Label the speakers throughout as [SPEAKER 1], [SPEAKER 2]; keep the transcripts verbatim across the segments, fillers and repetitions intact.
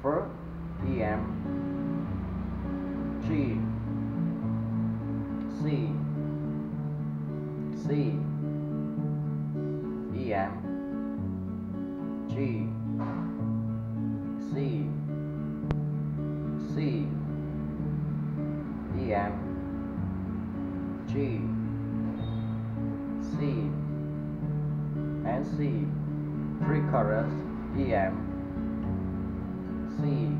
[SPEAKER 1] first E M, G, C, C, E M, G, C, C, E M, G, C, and C, three chorus E M, C,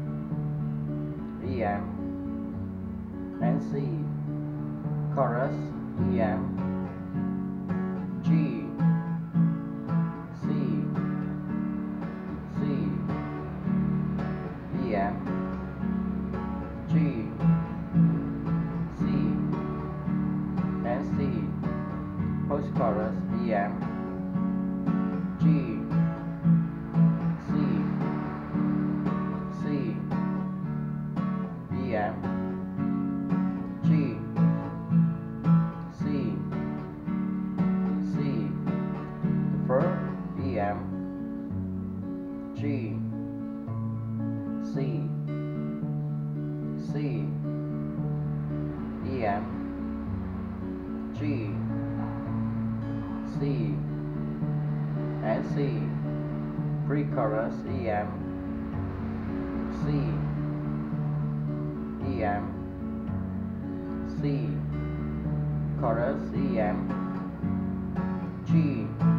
[SPEAKER 1] E M, and C, chorus E M, G, C, C, E M, G, C, and C, post chorus E M, G, C, C, E M, G, C, C, the first E M, G, C, C, E M, G, C, and C, pre-chorus E M, C, E M, C, chorus E M, G,